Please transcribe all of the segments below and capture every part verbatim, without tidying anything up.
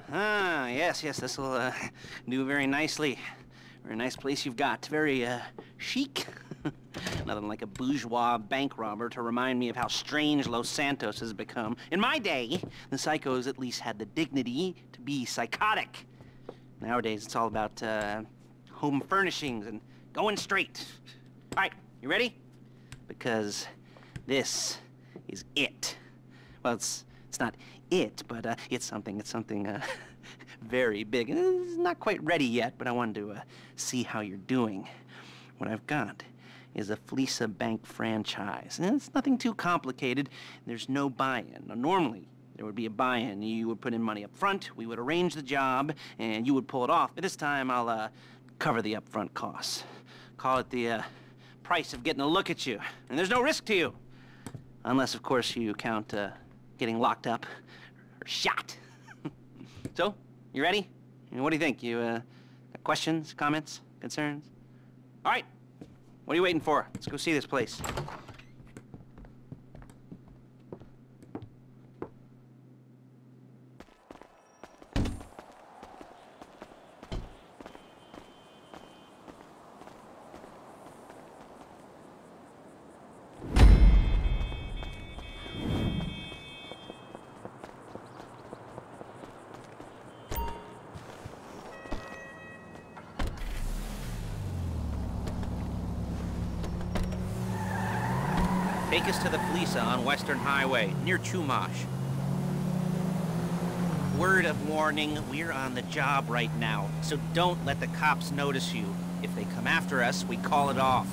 Ah, yes, yes, this will uh, do very nicely. Very nice place you've got. Very uh, chic. Nothing like a bourgeois bank robber to remind me of how strange Los Santos has become. In my day, the psychos at least had the dignity to be psychotic. Nowadays, it's all about uh, home furnishings and going straight. All right, you ready? Because this is it. Well, it's it's not it, but uh, it's something. It's something uh, very big. It's not quite ready yet, but I wanted to uh, see how you're doing. What I've got is a Fleeca Bank franchise. And it's nothing too complicated. There's no buy-in. Now, normally, there would be a buy-in. You would put in money up front, we would arrange the job, and you would pull it off. But this time, I'll uh, cover the upfront costs. Call it the uh, price of getting a look at you. And there's no risk to you. Unless, of course, you count uh, getting locked up or shot. So, you ready? What do you think? You uh, got questions, comments, concerns? All right. What are you waiting for? Let's go see this place. Take us to the Fleeca on Western Highway, near Chumash. Word of warning, we're on the job right now, so don't let the cops notice you. If they come after us, we call it off.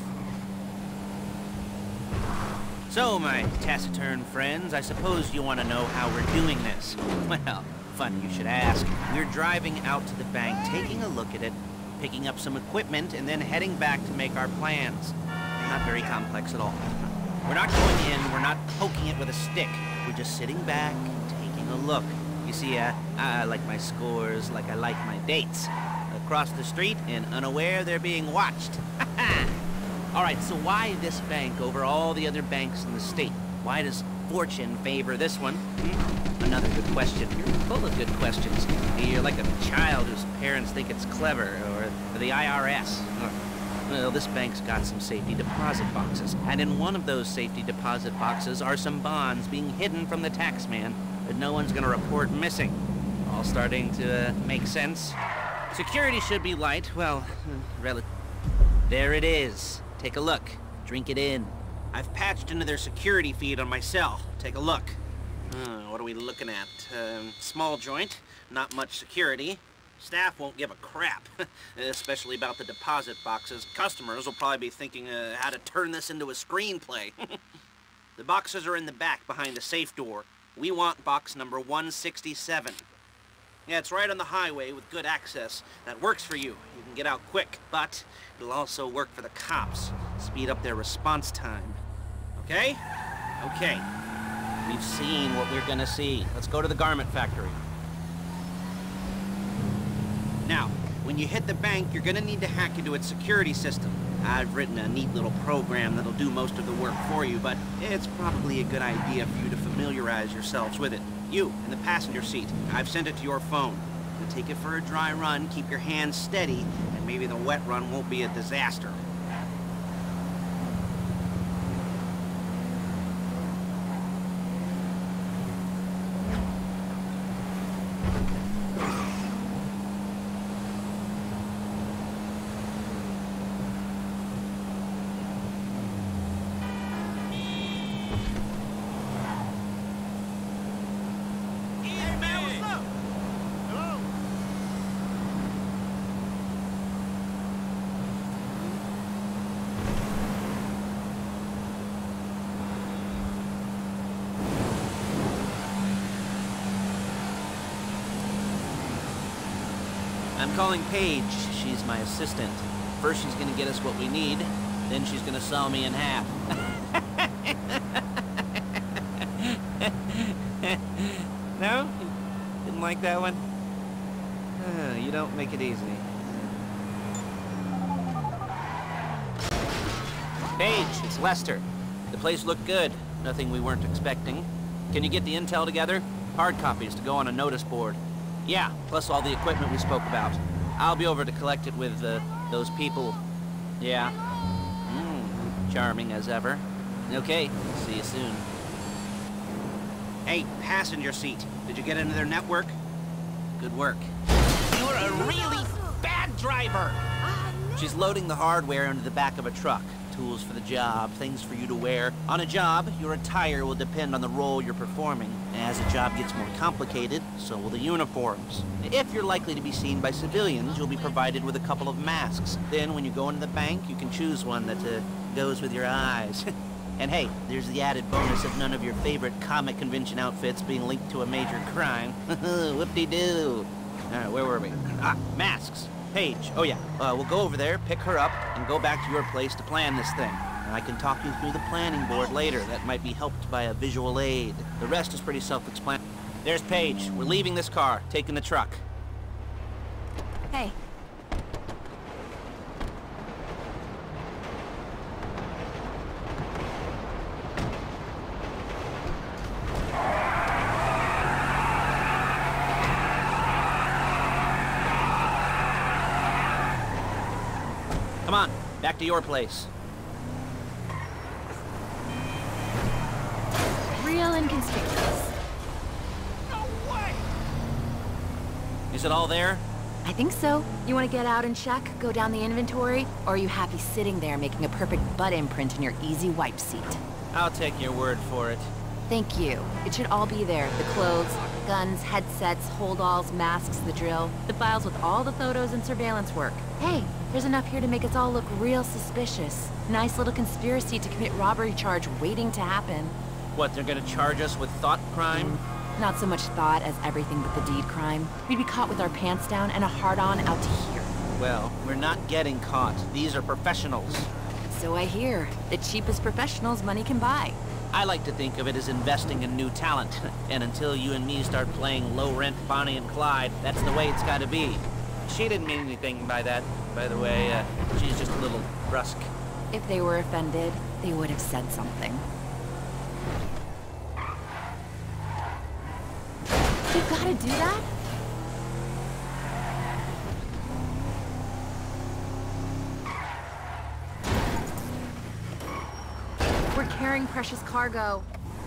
So, my taciturn friends, I suppose you want to know how we're doing this. Well, funny you should ask. We're driving out to the bank, taking a look at it, picking up some equipment, and then heading back to make our plans. Not very complex at all. We're not going in, we're not poking it with a stick. We're just sitting back, taking a look. You see, uh, I like my scores like I like my dates. Across the street and unaware they're being watched. All right, so why this bank over all the other banks in the state? Why does fortune favor this one? Hmm? Another good question. You're full of good questions. You're like a child whose parents think it's clever, or the I R S. Well, this bank's got some safety deposit boxes, and in one of those safety deposit boxes are some bonds being hidden from the tax man that no one's gonna report missing. All starting to uh, make sense. Security should be light, well, relative. There it is. Take a look. Drink it in. I've patched into their security feed on my cell. Take a look. Uh, what are we looking at? Um, small joint, not much security. Staff won't give a crap, especially about the deposit boxes. Customers will probably be thinking uh, how to turn this into a screenplay. The boxes are in the back behind the safe door. We want box number one sixty-seven. Yeah, it's right on the highway with good access. That works for you. You can get out quick, but it'll also work for the cops. Speed up their response time. Okay? Okay. We've seen what we're gonna see. Let's go to the garment factory. Now, when you hit the bank, you're gonna need to hack into its security system. I've written a neat little program that'll do most of the work for you, but it's probably a good idea for you to familiarize yourselves with it. You, in the passenger seat, I've sent it to your phone. You'll take it for a dry run, keep your hands steady, and maybe the wet run won't be a disaster. I'm calling Paige. She's my assistant. First she's gonna get us what we need, then she's gonna saw me in half. No? Didn't like that one? Uh, you don't make it easy. Paige, it's Lester. The place looked good. Nothing we weren't expecting. Can you get the intel together? Hard copies to go on a notice board. Yeah, plus all the equipment we spoke about. I'll be over to collect it with, uh, those people. Yeah. Mm, charming as ever. Okay, see you soon. Hey, passenger seat. Did you get into their network? Good work. You're a really bad driver! She's loading the hardware into the back of a truck. Tools for the job, things for you to wear. On a job, your attire will depend on the role you're performing. As the job gets more complicated, so will the uniforms. If you're likely to be seen by civilians, you'll be provided with a couple of masks. Then, when you go into the bank, you can choose one that uh, goes with your eyes. And hey, there's the added bonus of none of your favorite comic convention outfits being linked to a major crime. Whoop-de-doo. Alright, where were we? Ah, masks. Paige. Oh yeah, uh, we'll go over there, pick her up, and go back to your place to plan this thing. And I can talk you through the planning board later. That might be helped by a visual aid. The rest is pretty self-explanatory. There's Paige. We're leaving this car, taking the truck. Hey. Come on, back to your place. Real inconspicuous. No way! Is it all there? I think so. You want to get out and check, go down the inventory, or are you happy sitting there making a perfect butt imprint in your easy wipe seat? I'll take your word for it. Thank you. It should all be there. The clothes, guns, headsets, holdalls, masks, the drill, the files with all the photos and surveillance work. Hey, there's enough here to make us all look real suspicious. Nice little conspiracy to commit robbery charge waiting to happen. What, they're gonna charge us with thought crime? Not so much thought as everything but the deed crime. We'd be caught with our pants down and a hard-on out to here. Well, we're not getting caught. These are professionals. So I hear. The cheapest professionals money can buy. I like to think of it as investing in new talent. And until you and me start playing low-rent Bonnie and Clyde, that's the way it's gotta be. She didn't mean anything by that, by the way. Uh, she's just a little brusque. If they were offended, they would have said something. You gotta do that? We're carrying precious cargo.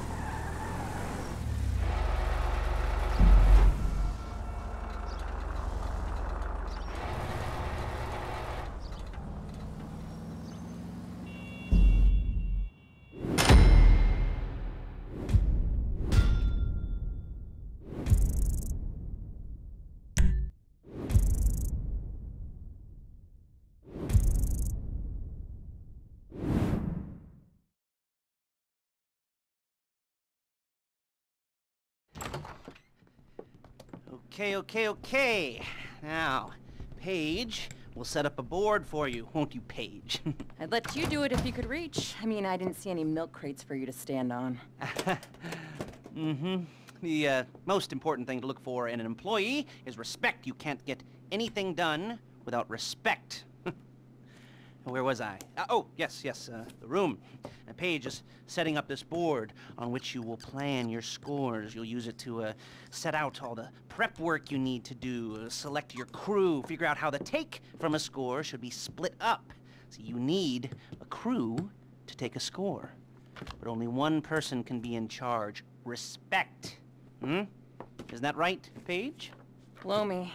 Okay, okay, okay. Now, Paige, we'll set up a board for you, won't you, Paige? I'd let you do it if you could reach. I mean, I didn't see any milk crates for you to stand on. Mm-hmm. The uh, most important thing to look for in an employee is respect. You can't get anything done without respect. Where was I? Uh, oh, yes, yes, uh, the room. Uh, Paige is setting up this board on which you will plan your scores. You'll use it to uh, set out all the prep work you need to do, uh, select your crew, figure out how the take from a score should be split up. So you need a crew to take a score. But only one person can be in charge. Respect. Hmm? Isn't that right, Paige? Blow me.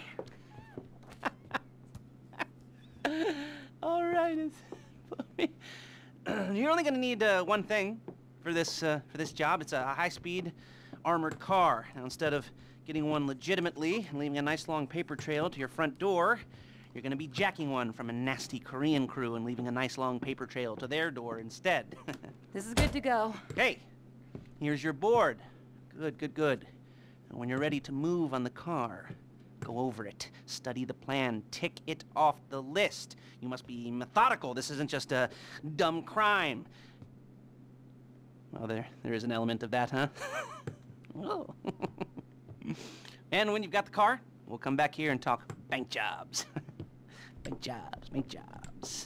All right, it's, you're only gonna need uh, one thing for this uh, for this job. It's a high-speed armored car. Now, instead of getting one legitimately and leaving a nice long paper trail to your front door, you're gonna be jacking one from a nasty Korean crew and leaving a nice long paper trail to their door instead. This is good to go. Okay, here's your board. Good, good, good. And when you're ready to move on the car, go over it, study the plan, tick it off the list. You must be methodical. This isn't just a dumb crime. Well, there, there is an element of that, huh? Oh. And when you've got the car, we'll come back here and talk bank jobs. Bank jobs, bank jobs.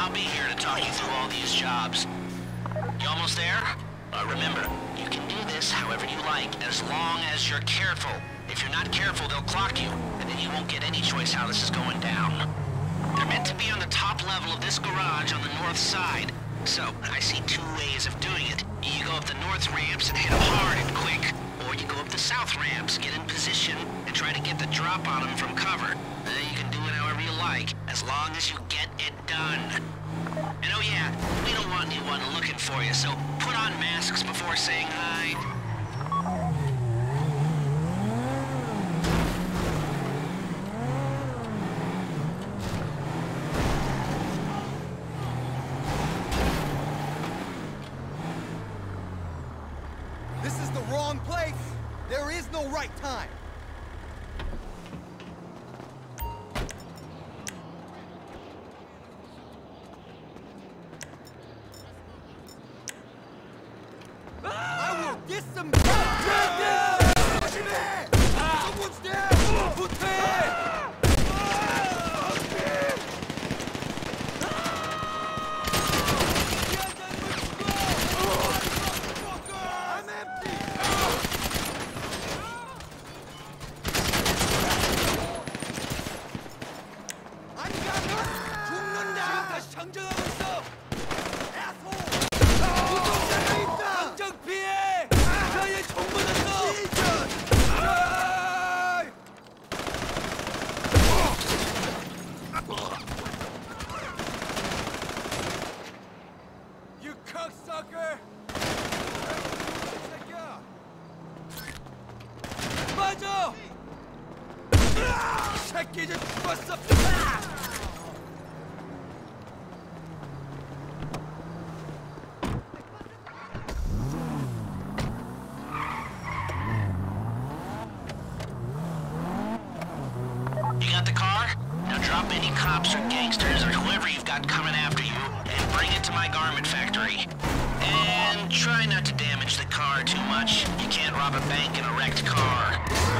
I'll be here to talk you through all these jobs. You almost there? Uh, remember, you can do this however you like, as long as you're careful. If you're not careful, they'll clock you, and then you won't get any choice how this is going down. They're meant to be on the top level of this garage on the north side. So, I see two ways of doing it. You go up the north ramps and hit them hard and quick, or you go up the south ramps, get in position, and try to get the drop on them from cover. Uh, you can do it however you like, as long as you get it done. And oh yeah, we don't want anyone looking for you, so put on masks before saying hi. This is the wrong place! There is no right time! I will disembowel! Someone's there! I'm empty! 안 가면 죽는다! 다시 장전하고 있어! Asshole! 구독자가 있다! 당장 피해! 나의 총 맞았어! You cocksucker! 새끼야! 맞아! 이 새끼 이제 죽었어! You got the car? Now drop any cops or gangsters or whoever you've got coming after you and bring it to my garment factory. And try not to damage the car too much. You can't rob a bank in a wrecked car.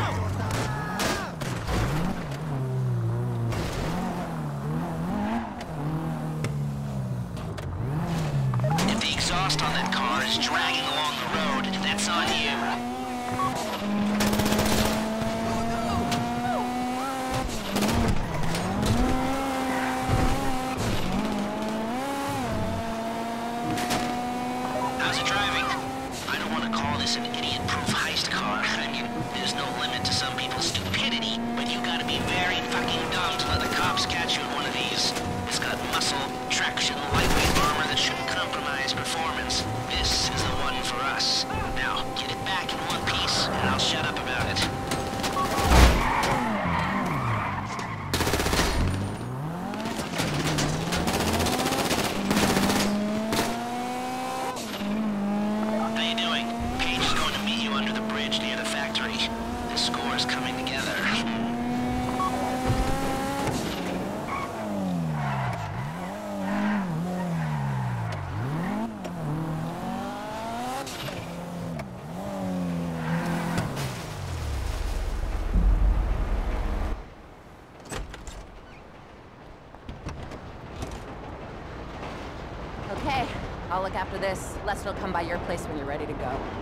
If the exhaust on that car is dragging along the road, that's on you. How's it driving? I don't want to call this an idiot-proof heist car. I mean, there's no limit to some people's stupidity, but you gotta be very fucking dumb to let the cops catch you in one of these. It's got muscle, traction, lightweight armor that shouldn't compromise performance. This is the one for us. Now, get it back in one piece, and I'll shut up about it. How you doing? Paige is going to meet you under the bridge near the factory. The score is coming together. Okay, I'll look after this. Lester will come by your place when you're ready to go.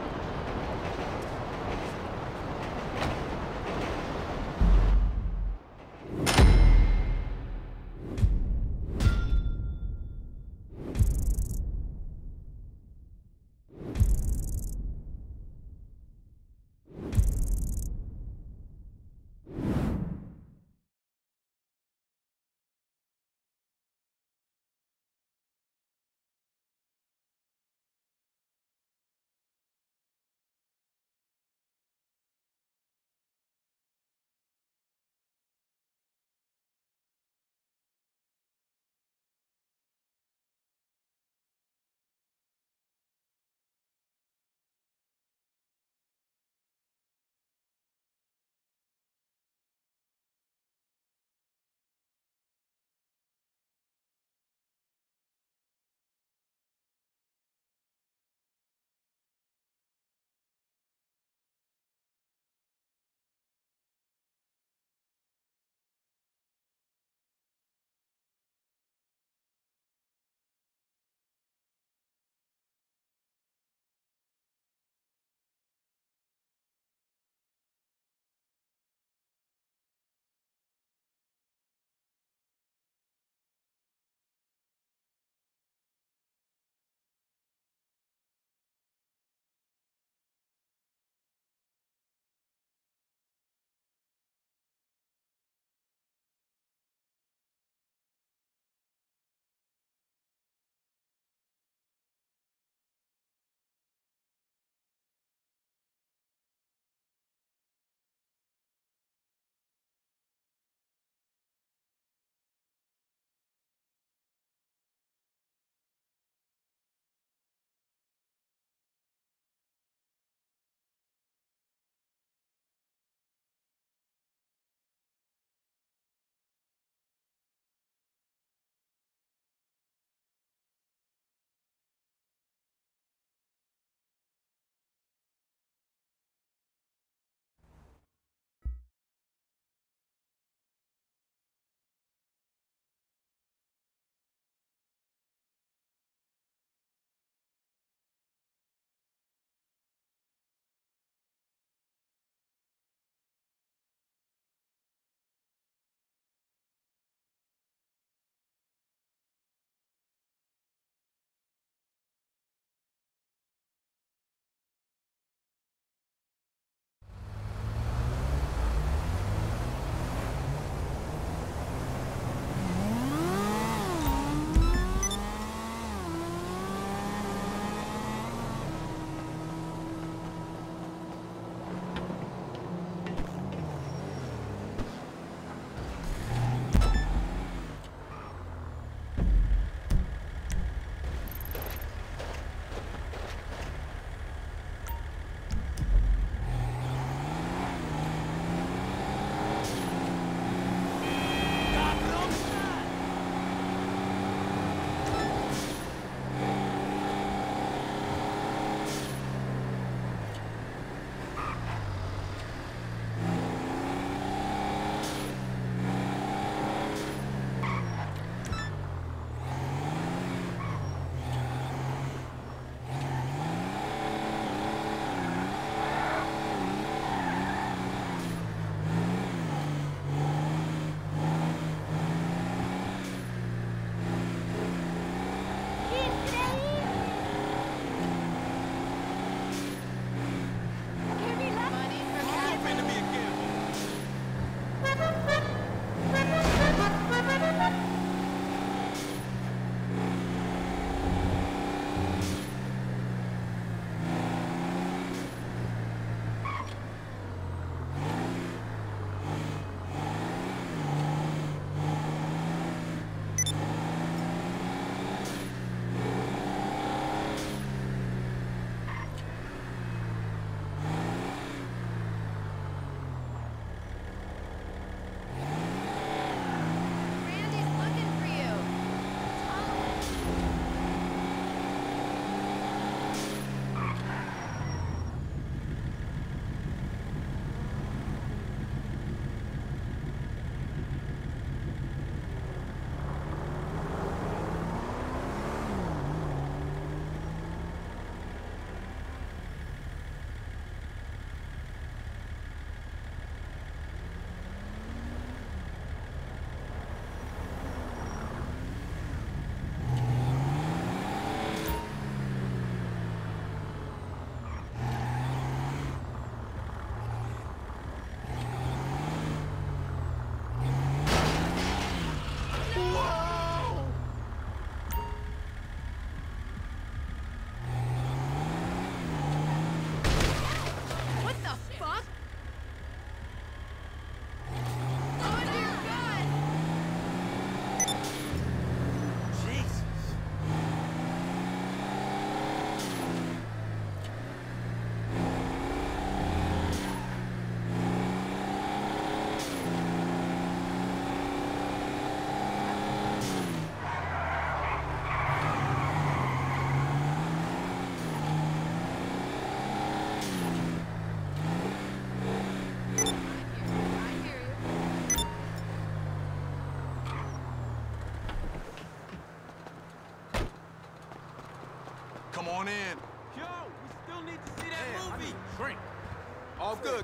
on in. Yo, we still need to see that Damn, I movie. need a drink. All good.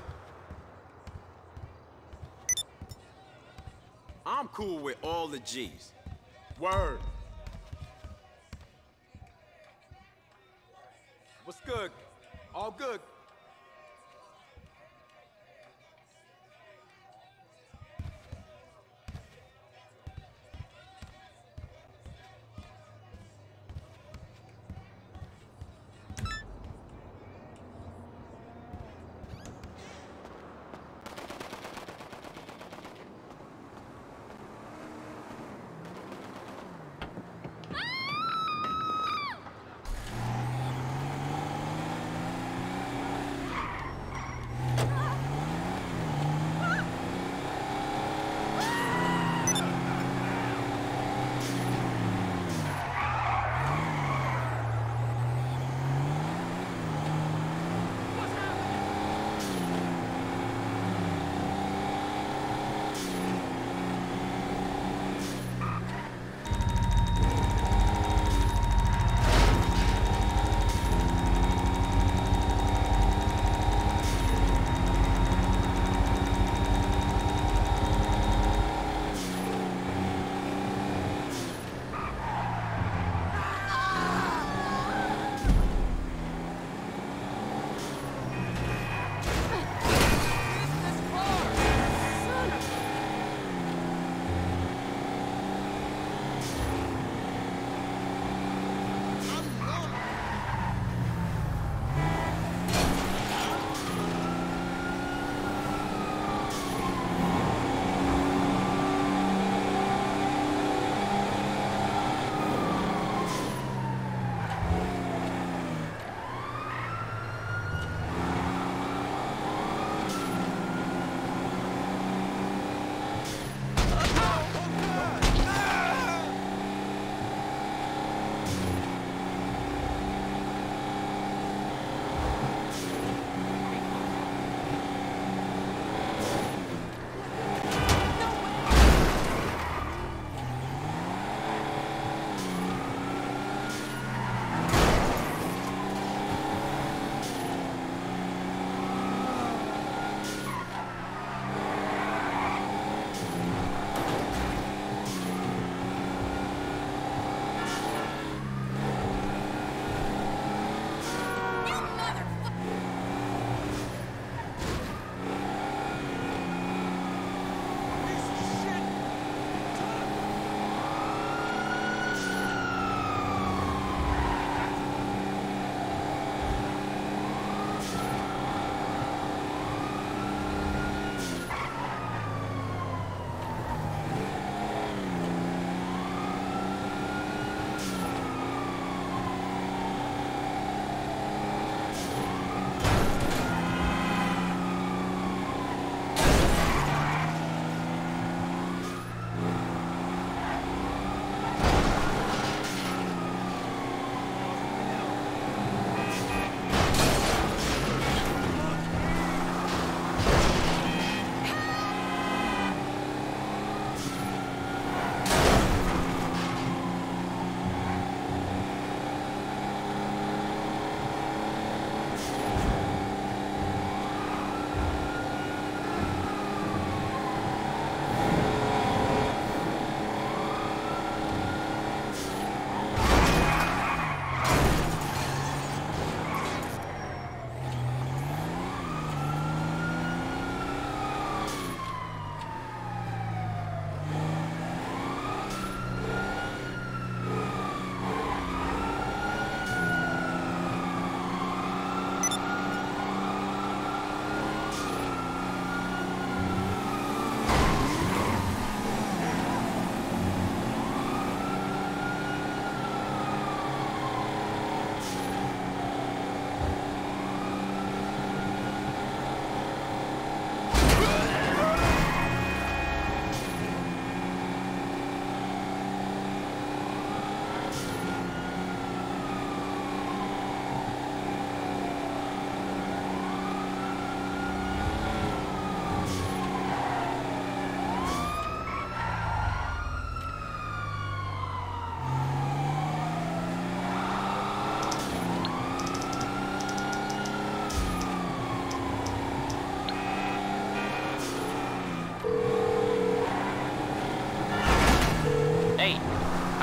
I'm cool with all the G's. Word. What's good? All good.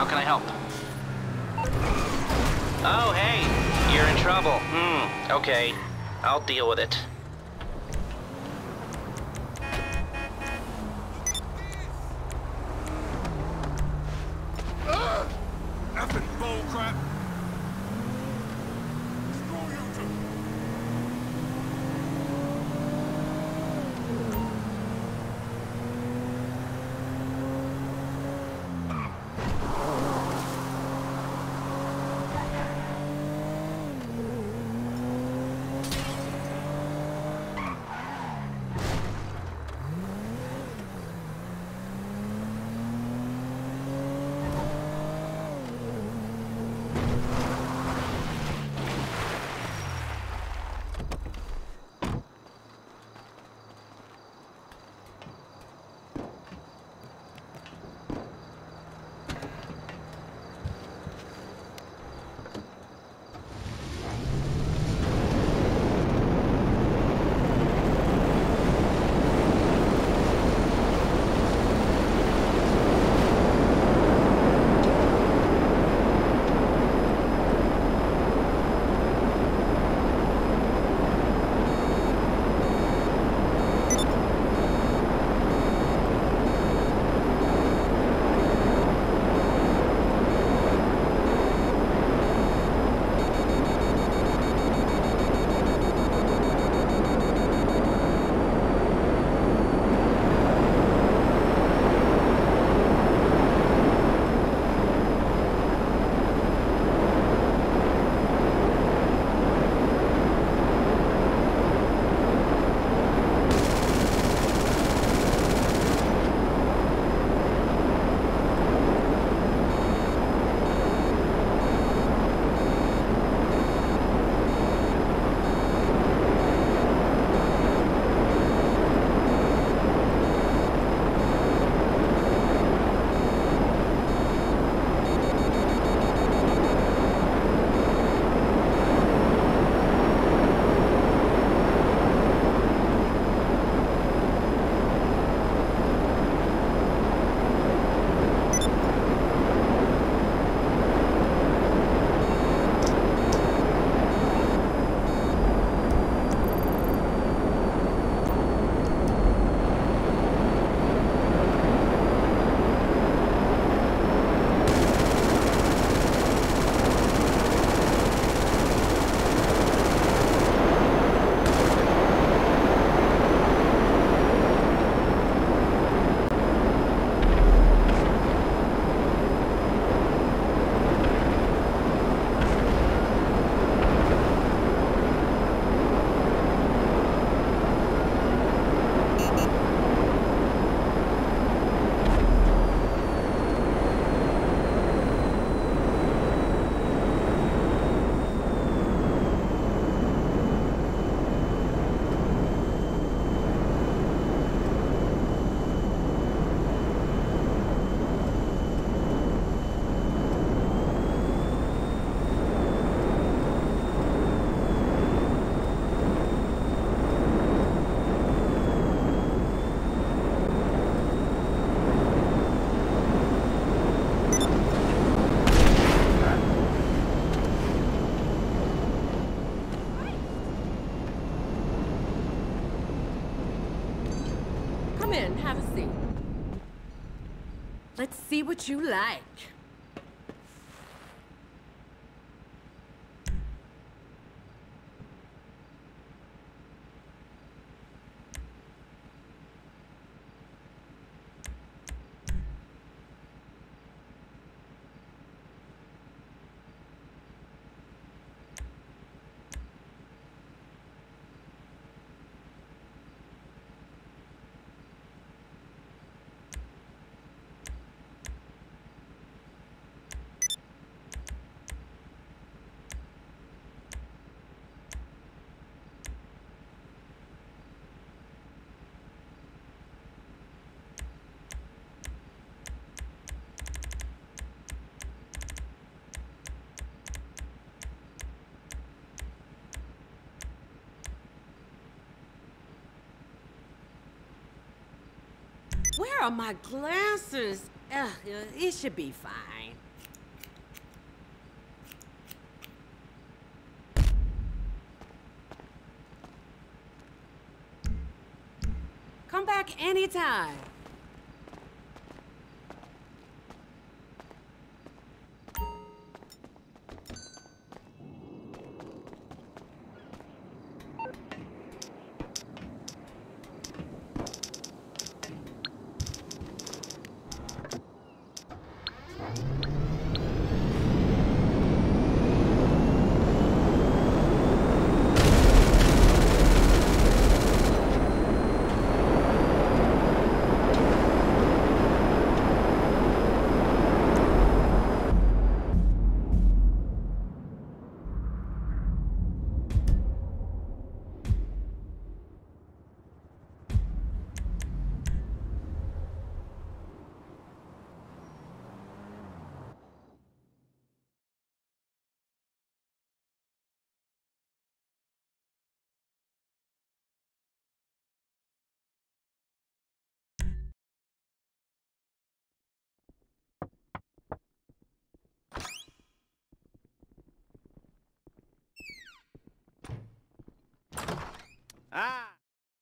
How can I help? Oh, hey, you're in trouble. Hmm, okay. I'll deal with it. Effing bullcrap. Screw you two. Come in, have a seat. Let's see what you like. Where are my glasses? Ugh, it should be fine. anytime. Ah!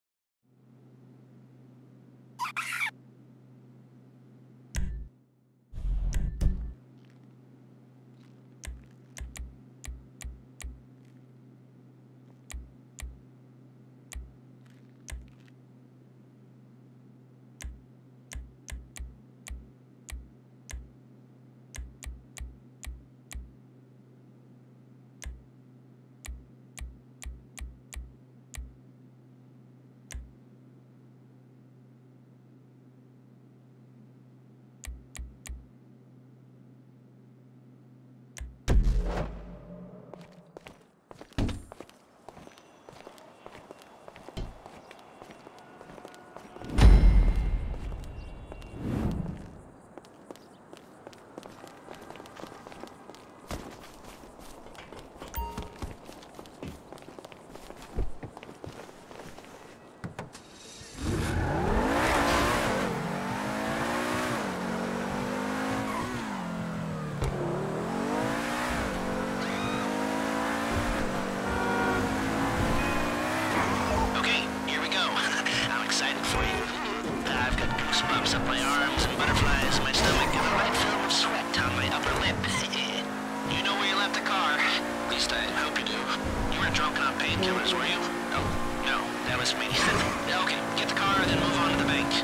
Up my arms and butterflies in my stomach and a light film of sweat on my upper lip. You know where you left the car? At least I hope you do. You weren't drunk on painkillers, were you? Oh, no, that was me. Okay, get the car, then move on to the bank.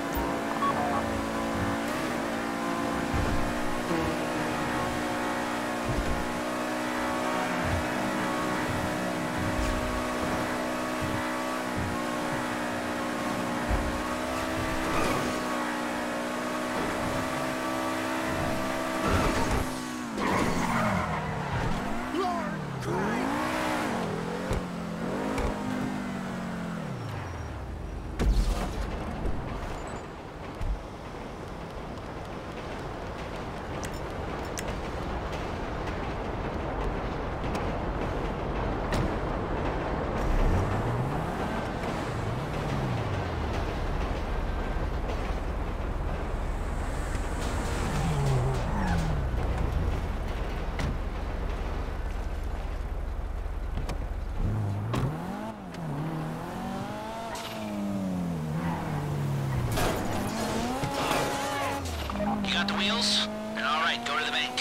Got the wheels? All right, go to the bank.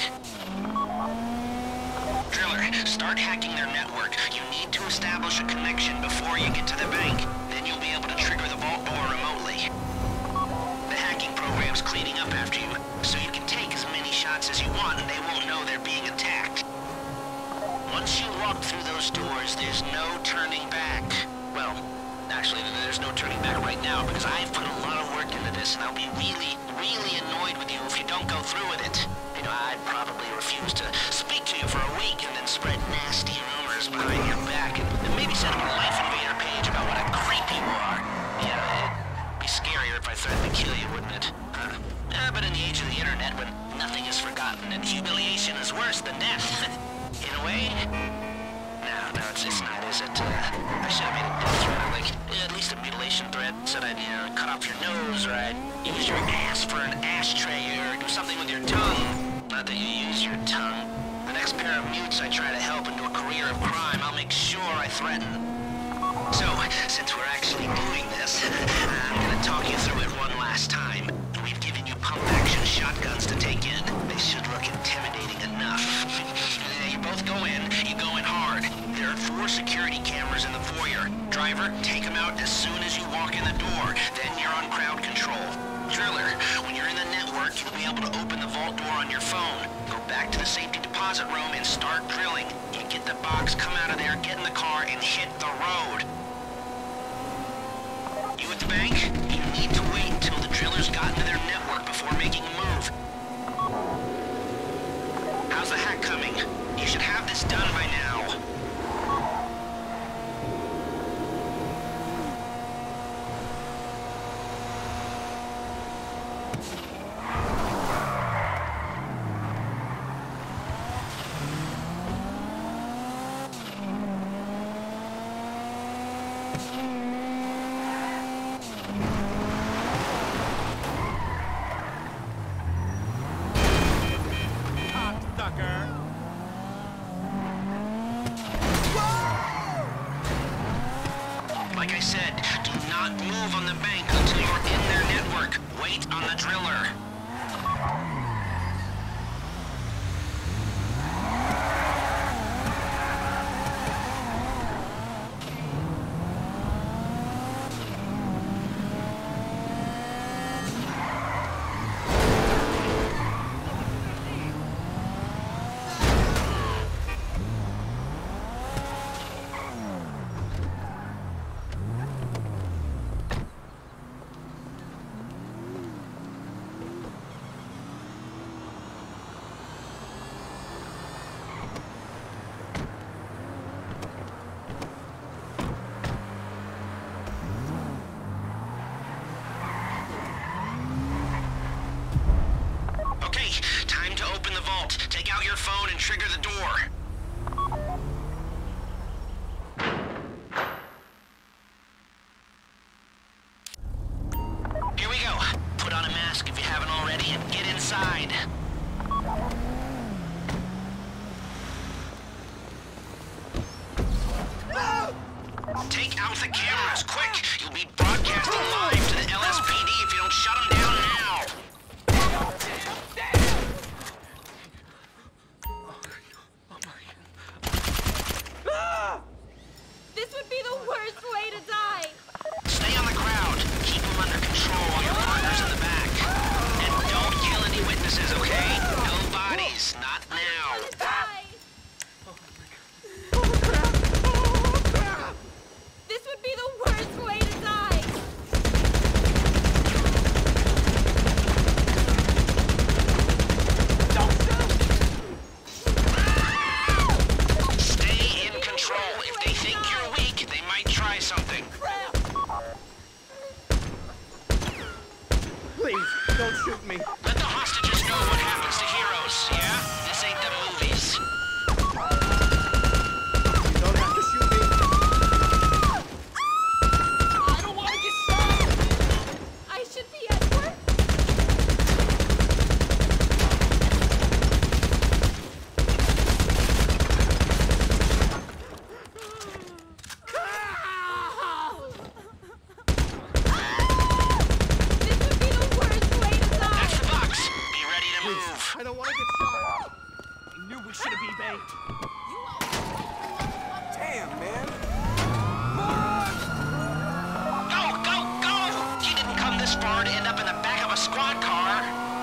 Driller, start hacking their network. You need to establish a connection before you get to the bank. Then you'll be able to trigger the vault door remotely. The hacking program's cleaning up after you, so you can take as many shots as you want and they won't know they're being attacked. Once you walk through those doors, there's no turning back. Well, actually, there's no turning back right now because I've put a lot of work into this and I'll be really, really annoyed with you if you don't go through with it. You know, I'd probably refuse to speak to you for a week and then spread nasty rumors behind your back and, and maybe set up a Life Invader page about what a creep you are. Yeah, it'd be scarier if I threatened to kill you, wouldn't it? Huh? Yeah, but in the age of the internet when nothing is forgotten and humiliation is worse than death, in a way... No, no, it's, it's not, is it? Uh, I should have made a death threat, like, at least a mutilation threat. Said I'd, you know, cut off your nose, or I'd use your ass for an ashtray, or do something with your tongue. Not that you use your tongue. The next pair of mutes I try to help into a career of crime, I'll make sure I threaten. So, since we're actually doing this, this. I'm gonna talk you through it one last time. We've given you pump-action shotguns to take in. They should look intimidating enough. You both go in. You go in hard. There are four security cameras in the foyer. Driver, take them out as soon as you walk in the door. Then you're on crowd control. Driller, when you're in the network, you'll be able to open the vault door on your phone. Go back to the safety deposit room and start drilling. You get the box, come out of there, get in the car, and hit the road. You at the bank? You need to wait until the drillers got into their network before making a move. How's the hack coming? You should have this done by now. Like I said, do not move on the bank until you're in their network. Wait on the driller. Time to open the vault. Take out your phone and trigger the door. Here we go. Put on a mask if you haven't already and get inside. Take out the cameras, quick! You'll be broadcasting live to the L S P D if you don't shut them down now. This would be the worst way to die! Stay on the crowd. Keep them under control while your partner's in the back. And don't kill any witnesses, okay? No bodies, not now. Die! This would be the worst way to die! Stay in control. If they think you're weak, they might try something. Please, don't shoot me. Let the hostages know what happens to heroes, yeah? This ain't the movies. You don't have to shoot me. I don't want to get shot! I should be at work. This would be the worst way to die! That's the box. Be ready to move. I don't want to get shot. I knew we should have been banked. Damn, man. Go, go, go! You didn't come this far to end up in the back of a squad car.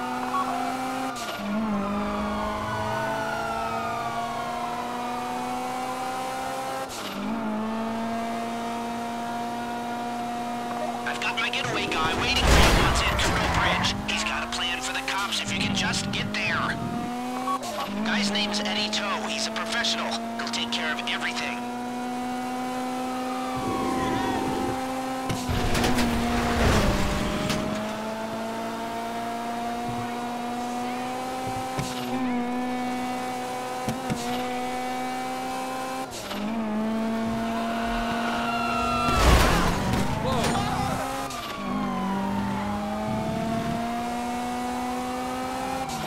I've got my getaway guy waiting for you once at Kudo Bridge. He's got a plan for the cops if you can just get there. Guy's name's Eddie Toe. He's a professional. He'll take care of everything.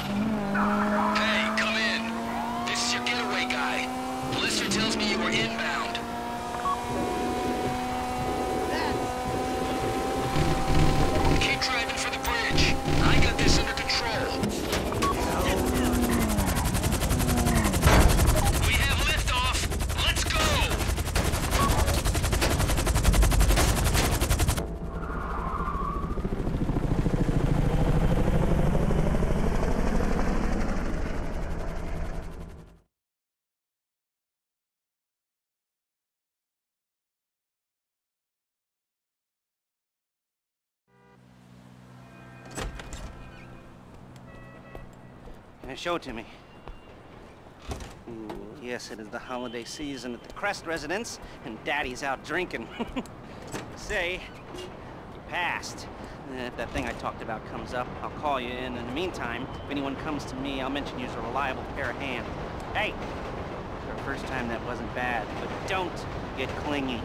Hey, come in. This is your getaway guy. Blister tells me you were inbound. Uh, show it to me. Ooh, yes, it is the holiday season at the Crest residence, and Daddy's out drinking. Say, you passed. Uh, if that thing I talked about comes up, I'll call you in. In the meantime, if anyone comes to me, I'll mention you as a reliable pair of hands. Hey, for the first time that wasn't bad, but don't get clingy.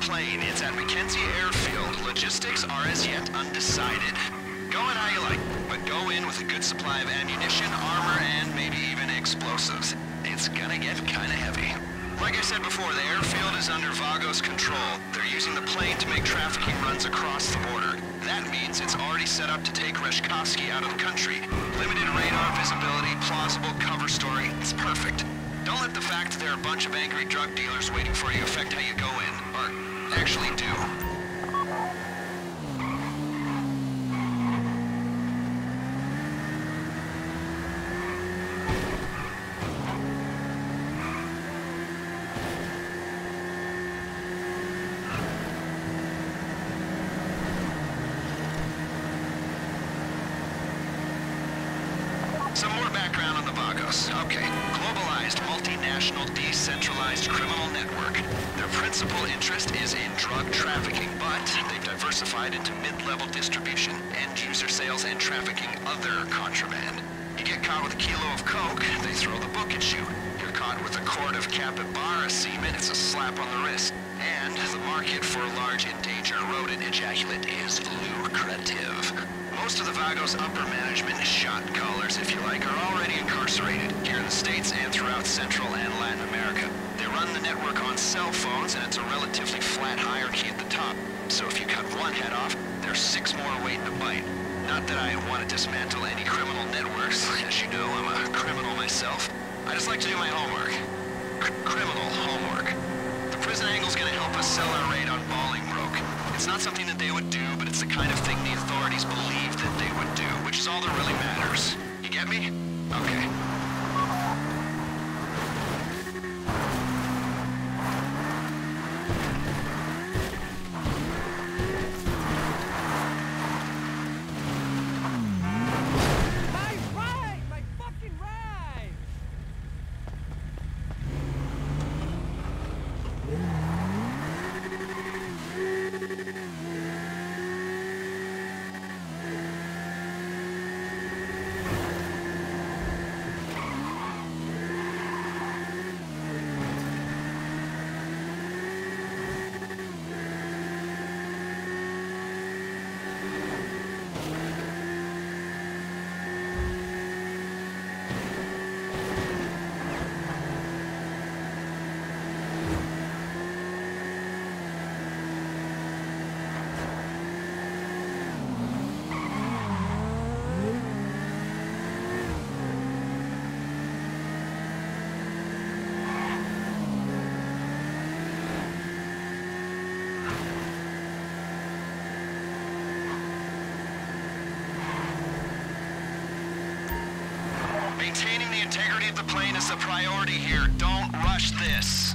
plane. It's at McKenzie Airfield. Logistics are as yet undecided. Go in how you like, but go in with a good supply of ammunition, armor, and maybe even explosives. It's gonna get kinda heavy. Like I said before, the airfield is under Vagos control. They're using the plane to make trafficking runs across the border. That means it's already set up to take Reshkovsky out of the country. Limited radar visibility, plausible cover story. It's perfect. Don't let the fact that there are a bunch of angry drug dealers waiting for you affect how you go in. Or actually do. Some more background on the Vagos. Okay. Globalized, multinational, decentralized criminal network. Their principal interest is in drug trafficking, but they've diversified into mid-level distribution, end-user sales, and trafficking other contraband. You get caught with a kilo of coke, they throw the book at you. You're caught with a quart of capybara semen, it's a slap on the wrist. And the market for large endangered rodent ejaculate is lucrative. Most of the Vagos upper management, shot callers if you like, are already incarcerated here in the States and throughout Central and Latin America. They run the network on cell phones and it's a relatively flat hierarchy at the top. So if you cut one head off, there's six more waiting to bite. Not that I want to dismantle any criminal networks. As you know, I'm a criminal myself. I just like to do my homework. C- criminal homework. The prison angle's gonna help us sell our raid on Bolingbroke. It's not something that they would do, but it's the kind of thing the authorities believe that they would do, which is all that really matters. You get me? Okay. My ride! My fucking ride! Maintaining the integrity of the plane is the priority here. Don't rush this.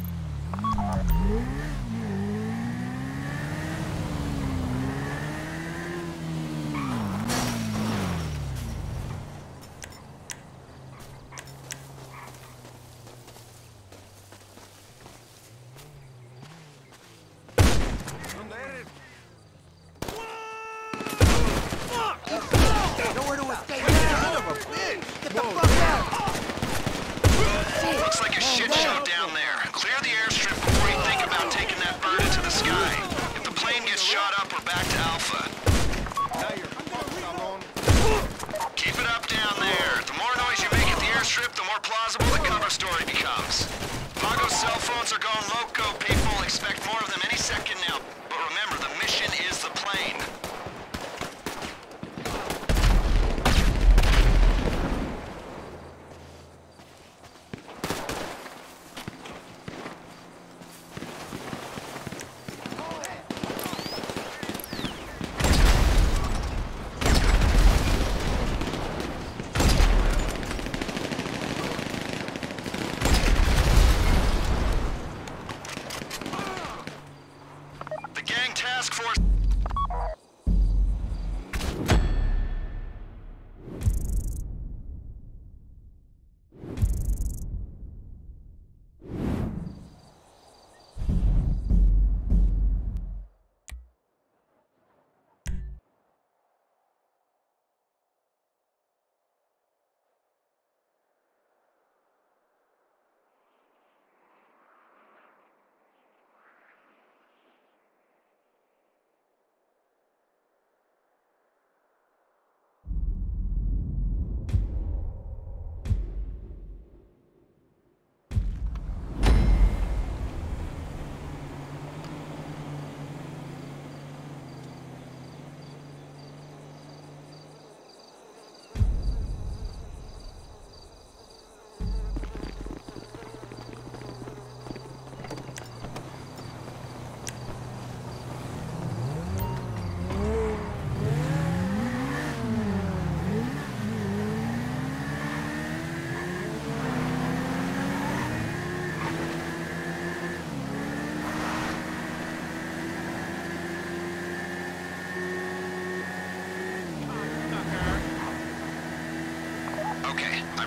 Nowhere to escape. Son of a bitch! Get the fuck out! Looks like a shit show down there. Clear the airstrip before you think about taking that bird into the sky. If the plane gets shot up, we're back to Alpha. Now you're fucked, Salon. Keep it up down there. The more noise you make at the airstrip, the more plausible the cover story becomes. Vagos cell phones are going loco, people. Expect more of them any second now. But remember, the mission is the plane.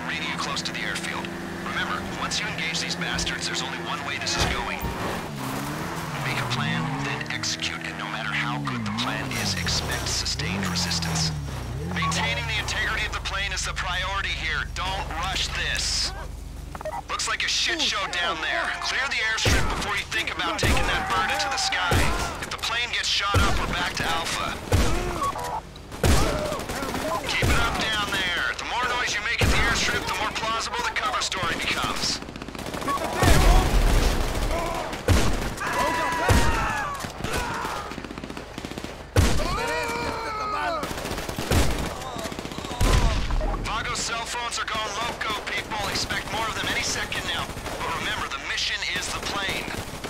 reading you close to the airfield. Remember, once you engage these bastards, there's only one way this is going. Make a plan, then execute it. No matter how good the plan is, expect sustained resistance. Maintaining the integrity of the plane is the priority here. Don't rush this. Looks like a shit show down there. Clear the airstrip before you think about taking that bird into the sky. If the plane gets shot up, we're back to Alpha. Keep it up down there. The more noise you make at the airstrip, the more plausible the cover story becomes. Vago's cell phones are going loco, people. Expect more of them any second now. But remember, the mission is the plane.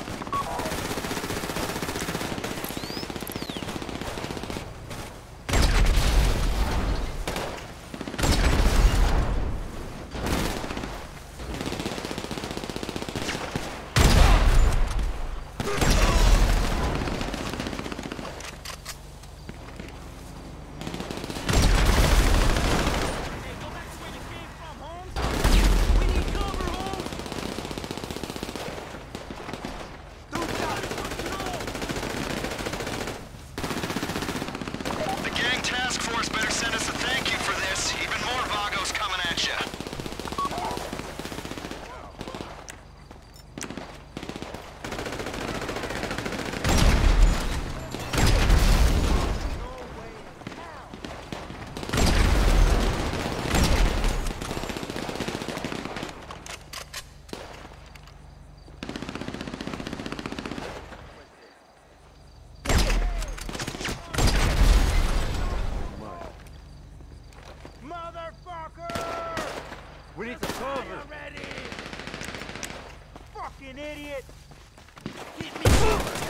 We need to cover. Ready. Fucking idiot! Keep me moving!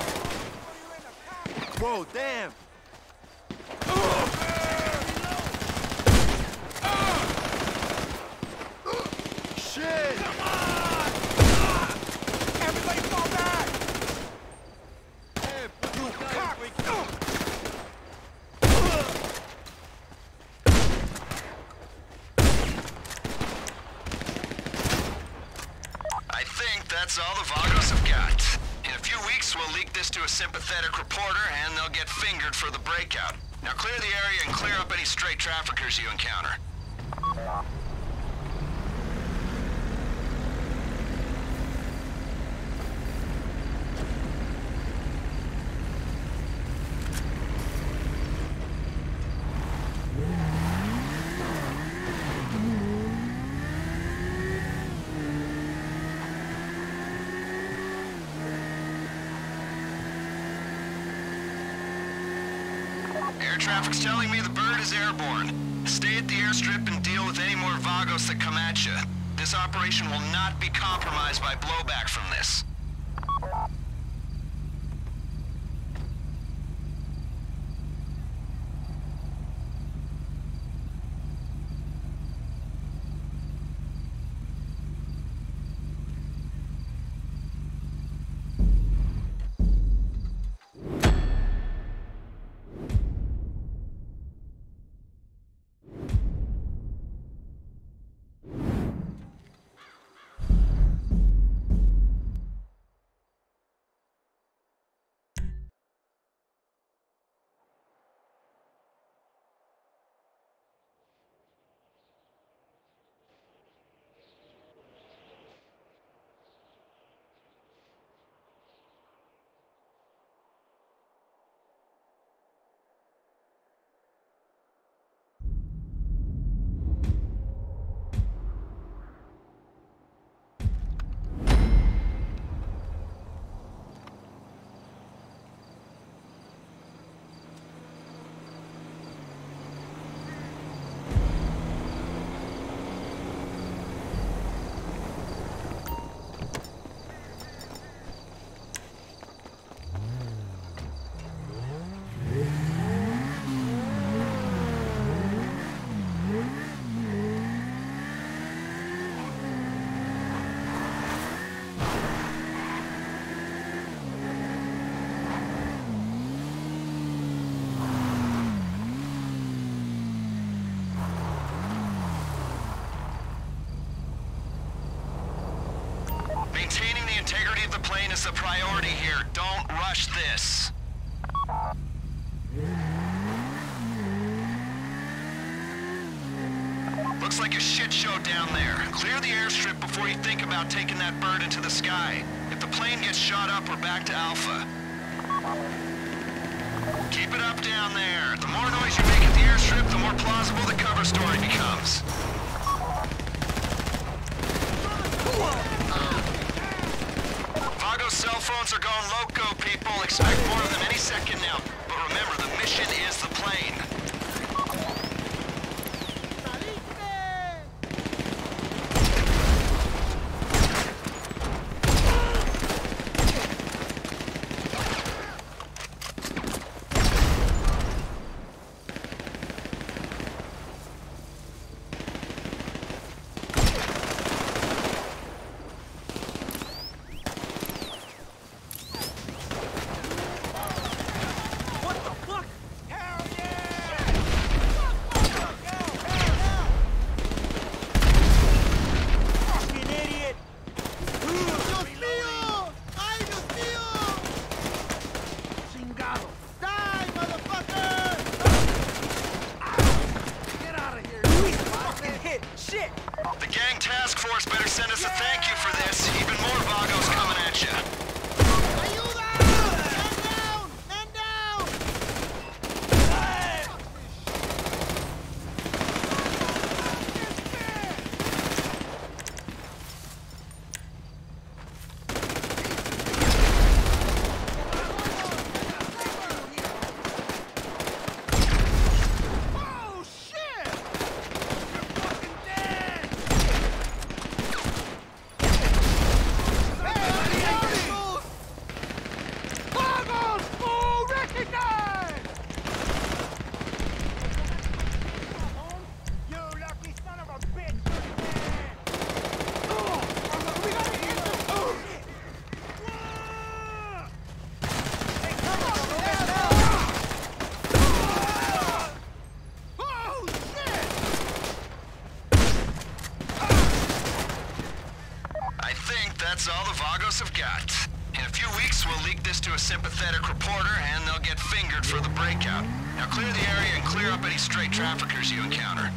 Whoa, damn! Shit! Come on! Everybody fall back! Hey, you cock! I think that's all the Vagos have got. In a few weeks, we'll leak this to a sympathetic reporter, and they'll get fingered for the breakout. Now clear the area and clear up any stray traffickers you encounter. Air traffic's telling me the bird is airborne. Stay at the airstrip and deal with any more Vagos that come at you. This operation will not be compromised by blowback from this. is the priority here. Don't rush this. Looks like a shit show down there. Clear the airstrip before you think about taking that bird into the sky. If the plane gets shot up, we're back to Alpha. Keep it up down there. The more noise you make at the airstrip, the more plausible the cover story becomes. Vago's cell phones are going loco, people. Expect more of them any second now. But remember, the mission is the plane. That's all the Vagos have got. In a few weeks, we'll leak this to a sympathetic reporter, and they'll get fingered for the breakout. Now clear the area and clear up any stray traffickers you encounter.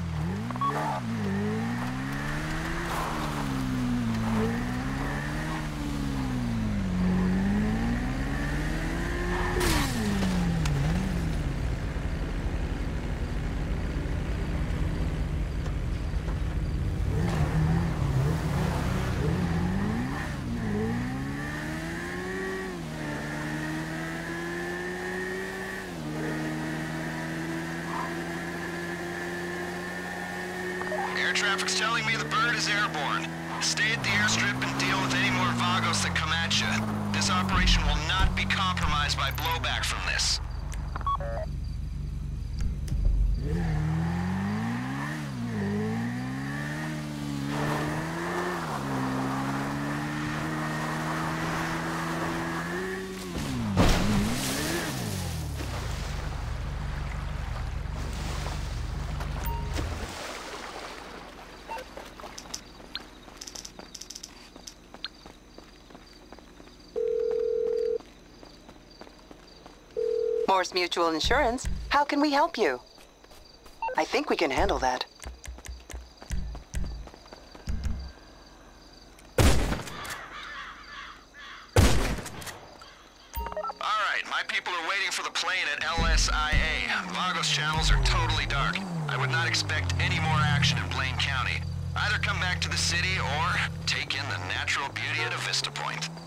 Air traffic's telling me the bird is airborne. Stay at the airstrip and deal with any more Vagos that come at you. This operation will not be compromised by blowback from this. Morse Mutual Insurance. How can we help you? I think we can handle that. Alright, my people are waiting for the plane at L S I A. Vagos channels are totally dark. I would not expect any more action in Blaine County. Either come back to the city or take in the natural beauty at a Vista Point.